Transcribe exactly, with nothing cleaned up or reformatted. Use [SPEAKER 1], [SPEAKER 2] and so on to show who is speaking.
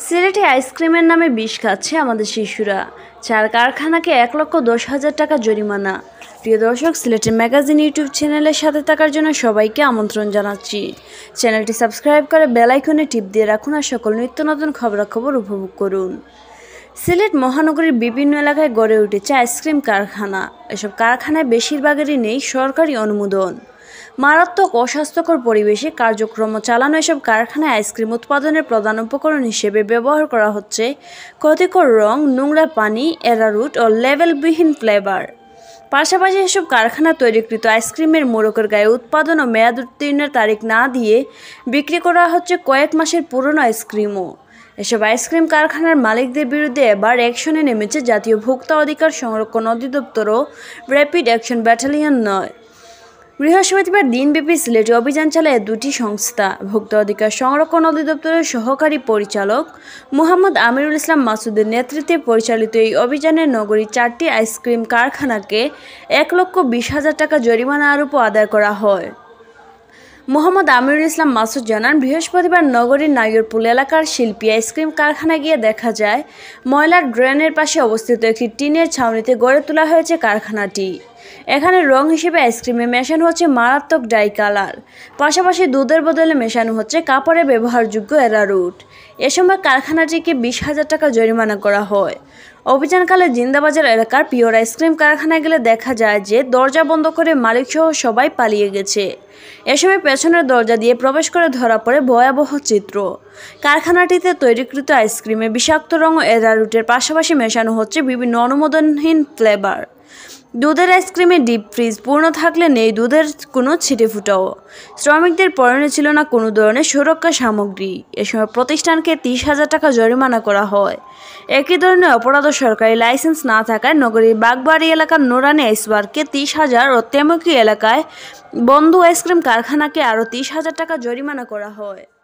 [SPEAKER 1] সিলেটে আইসক্রিমের নামে বিষ খাচ্ছে আমাদের শিশুরা। চার কারখানাকে এক লক্ষ দশ হাজার টাকা জরিমানা। প্রিয় দর্শক, সিলেটের ম্যাগাজিন ইউটিউব চ্যানেলের সাথে থাকার জন্য সবাইকে আমন্ত্রণ জানাচ্ছি। চ্যানেলটি সাবস্ক্রাইব করে বেল আইকনে টিপ দিয়ে রাখুন আর সকল নিত্য নতুন খবরাখবর উপভোগ করুন। সিলেট মহানগরীর বিভিন্ন এলাকায় গড়ে উঠেছে আইসক্রিম কারখানা। এসব কারখানায় বেশিরভাগেরই নেই সরকারি অনুমোদন। মারাত্মক অস্বাস্থ্যকর পরিবেশে কার্যক্রম চালানো এসব কারখানায় আইসক্রিম উৎপাদনের প্রধান উপকরণ হিসেবে ব্যবহার করা হচ্ছে ক্ষতিকর রং, নোংরা পানি, অ্যারারুট ও লেবেলবিহীন ফ্লেভার। পাশাপাশি এসব কারখানা তৈরিকৃত আইসক্রিমের মোড়কের গায়ে উৎপাদন ও মেয়াদ উত্তীর্ণের তারিখ না দিয়ে বিক্রি করা হচ্ছে কয়েক মাসের পুরনো আইসক্রিমও। এসব আইসক্রিম কারখানার মালিকদের বিরুদ্ধে এবার অ্যাকশনে নেমেছে জাতীয় ভোক্তা অধিকার সংরক্ষণ অধিদপ্তর ও র্যাপিড অ্যাকশন ব্যাটালিয়ন নয়। বৃহস্পতিবার দিনব্যাপী সিলেটে অভিযান চালায় দুটি সংস্থা। ভোক্তা অধিকার সংরক্ষণ অধিদপ্তরের সহকারী পরিচালক মোহাম্মদ আমিরুল ইসলাম মাসুদের নেতৃত্বে পরিচালিত এই অভিযানে নগরীর চারটি আইসক্রিম কারখানাকে এক লক্ষ বিশ হাজার টাকা জরিমানা আরোপ আদায় করা হয়। মোহাম্মদ আমিরুল ইসলাম মাসুদ জানান, বৃহস্পতিবার নগরীর নাগরপুল এলাকার শিল্পী আইসক্রিম কারখানায় গিয়ে দেখা যায় ময়লার ড্রেনের পাশে অবস্থিত একটি টিনের ছাউনিতে গড়ে তোলা হয়েছে কারখানাটি। এখানে রং হিসেবে আইসক্রিমে মেশানো হচ্ছে মারাত্মক ডাই কালার, পাশাপাশি দুধের বদলে মেশানো হচ্ছে কাপড়ে ব্যবহারযোগ্য অ্যারারুট। এ সময় কারখানাটিকে বিশ হাজার টাকা জরিমানা করা হয়। অভিযানকালে জিন্দাবাজার এলাকার পিওর আইসক্রিম কারখানায় গেলে দেখা যায় যে দরজা বন্ধ করে মালিকসহ সবাই পালিয়ে গেছে। এ সময় পেছনের দরজা দিয়ে প্রবেশ করে ধরা পড়ে ভয়াবহ চিত্র। কারখানাটিতে তৈরিকৃত আইসক্রিমে বিষাক্ত রং ও অ্যারারুটের পাশাপাশি মেশানো হচ্ছে বিভিন্ন অনুমোদনহীন ফ্লেভার। দুধের আইসক্রিমে ডিপ ফ্রিজ পূর্ণ থাকলে নেই দুধের কোনো ছিটে ফুটাও। শ্রমিকদের পরনে ছিল না কোনো ধরনের সুরক্ষা সামগ্রী। এ সময় প্রতিষ্ঠানকে তিরিশ হাজার টাকা জরিমানা করা হয়। একই ধরনের অপরাধ ও সরকারি লাইসেন্স না থাকায় নগরীর বাগবাড়ি এলাকার নোরানি আইসবারকে তিরিশ হাজার ও তেমকি এলাকায় বন্ধু আইসক্রিম কারখানাকে আরও তিরিশ হাজার টাকা জরিমানা করা হয়।